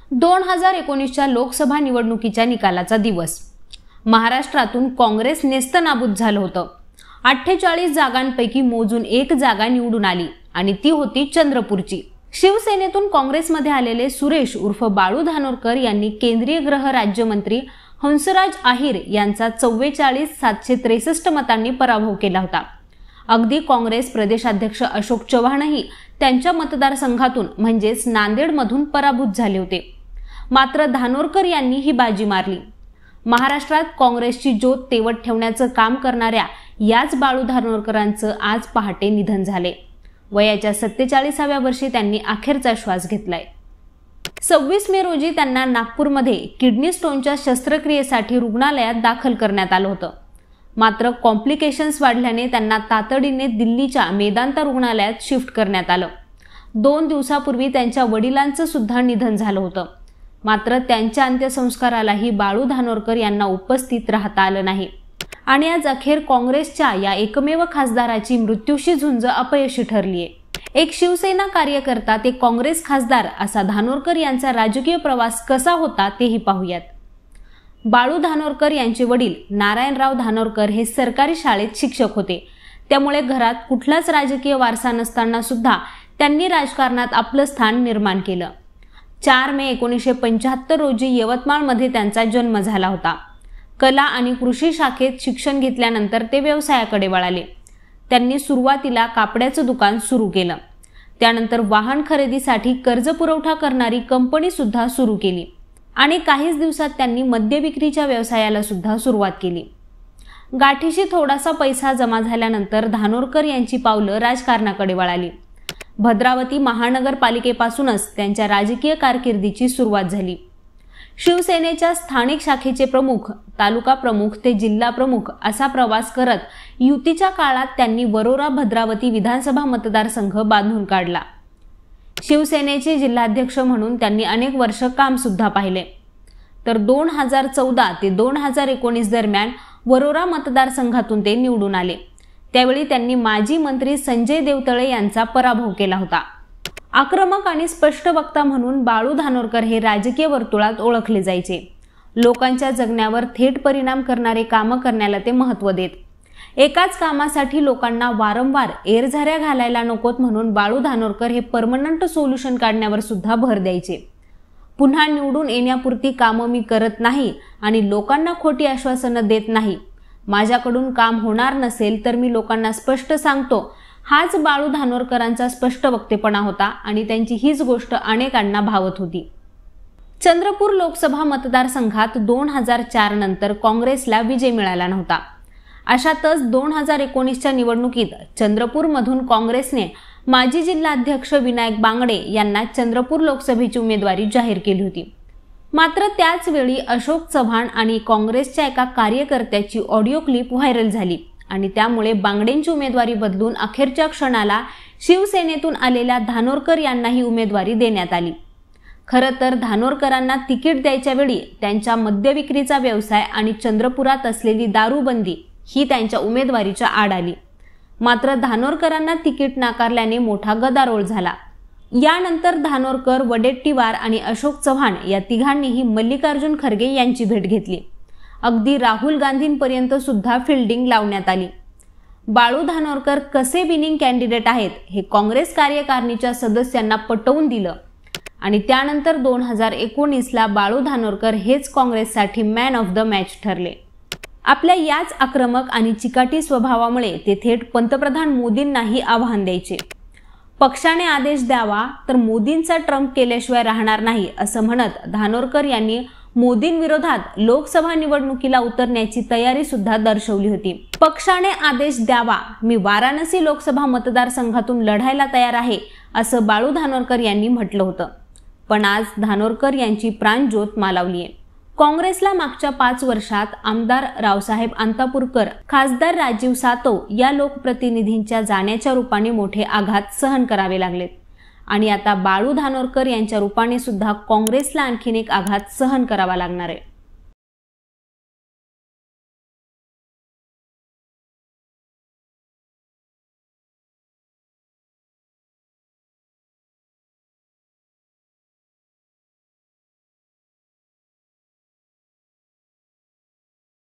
2019च्या लोकसभा निवडणुकीच्या निकालाचा दिवस. महाराष्ट्रातून काँग्रेस नेस्तनाबूत झालं होतं. 48 जागांपैकी मोजून 1 जागा निवडून आली आणि ती होती चंद्रपूरची. शिवसेनेतून काँग्रेसमध्ये आलेले सुरेश उर्फ बाळू धानोरकर यांनी केंद्रीय गृह राज्यमंत्री हंसराज अहिर यांचा 44,763 मतांनी पराभव केला होता. अगदी काँग्रेस प्रदेशाध्यक्ष अशोक चव्हाणही त्यांच्या मतदारसंघातून म्हणजेच नांदेडमधून पराभूत झाले होते. मात्र धानोरकर यांनी ही बाजी मारली. महाराष्ट्रात काँग्रेसची ज्योत तेवत ठेवण्याचं काम करणाऱ्या याच बाळू धानोरकरांचं आज पहाटे निधन झाले. वयाच्या 47व्या वर्षी त्यांनी अखेरचा श्वास घेतलाय. 26 मे रोजी त्यांना नागपूरमध्ये किडनी स्टोनच्या शस्त्रक्रियेसाठी रुग्णालयात दाखल करण्यात आलं होतं. मात्र कॉम्प्लिकेशन्स वाढल्याने त्यांना तातडीने दिल्लीच्या मेदांता रुग्णालयात शिफ्ट करण्यात आलं. 2 दिवसापूर्वी त्यांच्या वडिलांचं सुद्धा निधन झालं होतं. मात्र त्यांच्या अंत्यसंस्कारालाही बाळू धानोरकर यांना उपस्थित राहता आलं नाही आणि आज अखेर काँग्रेसच्या या एकमेव खासदाराची मृत्यूशी झुंज अपयशी ठरलीय. एक शिवसेना कार्यकर्ता ते काँग्रेस खासदार असा धानोरकर यांचा राजकीय प्रवास कसा होता तेही पाहूयात. बाळू धानोरकर यांचे वडील नारायणराव धानोरकर हे सरकारी शाळेत शिक्षक होते. त्यामुळे घरात कुठलाच राजकीय वारसा नसताना सुद्धा त्यांनी राजकारणात आपलं स्थान निर्माण केलं. 4 मे 1975 रोजी यवतमाळमध्ये त्यांचा जन्म झाला होता. कला आणि कृषी शाखेत शिक्षण घेतल्यानंतर ते व्यवसायाकडे वळाले. त्यांनी सुरुवातीला कापड्याचं दुकान सुरू केलं. त्यानंतर वाहन खरेदीसाठी कर्ज पुरवठा करणारी कंपनी सुद्धा सुरू केली आणि काहीच दिवसात त्यांनी मद्य विक्रीच्या व्यवसायाला सुद्धा सुरुवात केली. गाठीशी थोडासा पैसा जमा झाल्यानंतर धानोरकर यांची पावलं राजकारणाकडे वळाली. भद्रावती महानगरपालिकेपासूनच त्यांच्या राजकीय कारकिर्दीची सुरुवात झाली. शिवसेनेच्या स्थानिक शाखेचे प्रमुख, तालुका प्रमुख ते जिल्हा प्रमुख असा प्रवास करत युतीच्या काळात त्यांनी वरोरा भद्रावती विधानसभा मतदारसंघ बांधून काढला. शिवसेनेचे जिल्हाध्यक्ष म्हणून त्यांनी अनेक वर्ष काम सुद्धा पाहिले. तर 2014 ते 2019 दरम्यान वरोरा मतदारसंघातून ते निवडून आले. त्यावेळी त्यांनी माजी मंत्री संजय देवतळे यांचा पराभव केला होता. आक्रमक आणि स्पष्ट वक्ता म्हणून बाळू धानोरकर हे राजकीय वर्तुळात ओळखले जायचे. लोकांच्या जगण्यावर थेट परिणाम करणारे कामं करण्याला ते महत्त्व देत. एकाच कामासाठी लोकांना वारंवार एरझाऱ्या घालायला नकोत म्हणून बाळू धानोरकर हे परमनंट सोल्युशन काढण्यावर सुद्धा भर द्यायचे. पुन्हा निवडून येण्यापुरती कामं मी करत नाही आणि लोकांना खोटी आश्वासनं देत नाही. माझ्याकडून काम होणार नसेल तर मी लोकांना स्पष्ट सांगतो. हाच बाळू धानोरकरांचा स्पष्ट वक्तेपणा होता आणि त्यांची हीच गोष्ट अनेकांना भावत होती. चंद्रपूर लोकसभा मतदारसंघात 2004 नंतर काँग्रेसला विजय मिळाला नव्हता. अशातच 2019च्या निवडणुकीत चंद्रपूरमधून काँग्रेसने माजी जिल्हाध्यक्ष विनायक बांगडे यांना चंद्रपूर लोकसभेची उमेदवारी जाहीर केली होती. मात्र त्याच वेळी अशोक चव्हाण आणि काँग्रेसच्या एका कार्यकर्त्याची ऑडिओ क्लिप व्हायरल झाली आणि त्यामुळे बांगडेंची उमेदवारी बदलून अखेरच्या क्षणाला शिवसेनेतून आलेल्या धानोरकर यांनाही उमेदवारी देण्यात आली. खरं तर धानोरकरांना तिकीट द्यायच्या वेळी त्यांच्या मद्यविक्रीचा व्यवसाय आणि चंद्रपुरात असलेली दारूबंदी ही त्यांच्या उमेदवारीच्या आड आली. मात्र धानोरकरांना तिकीट नाकारल्याने मोठा गदारोळ झाला. यानंतर धानोरकर, वडेट्टीवार आणि अशोक चव्हाण या तिघांनीही मल्लिकार्जुन खरगे यांची भेट घेतली. अगदी राहुल गांधींपर्यंत सुद्धा फिल्डिंग लावण्यात आली. बाळू धानोरकर कसे विनिंग कॅन्डिडेट आहेत हे काँग्रेस कार्यकारिणीच्या सदस्यांना पटवून दिलं आणि त्यानंतर 2019ला बाळू धानोरकर हेच काँग्रेससाठी मॅन ऑफ द मॅच ठरले. आपल्या याच आक्रमक आणि चिकाटी स्वभावामुळे ते थेट पंतप्रधान मोदींनाही आव्हान द्यायचे. पक्षाने आदेश द्यावा तर मोदींचा ट्रम्प केल्याशिवाय राहणार नाही असं म्हणत धानोरकर यांनी मोदींविरोधात लोकसभा निवडणुकीला उतरण्याची तयारी सुद्धा दर्शवली होती. पक्षाने आदेश द्यावा, मी वाराणसी लोकसभा मतदारसंघातून लढायला तयार आहे असं बाळू धानोरकर यांनी म्हटलं होतं. पण आज धानोरकर यांची प्राणज्योत मालवलीय. काँग्रेसला मागच्या 5 वर्षात आमदार रावसाहेब अंतापूरकर, खासदार राजीव सातव या लोकप्रतिनिधींच्या जाण्याच्या रूपाने मोठे आघात सहन करावे लागलेत आणि आता बाळू धानोरकर यांच्या रूपाने सुद्धा काँग्रेसला आणखीन एक आघात सहन करावा लागणार आहे.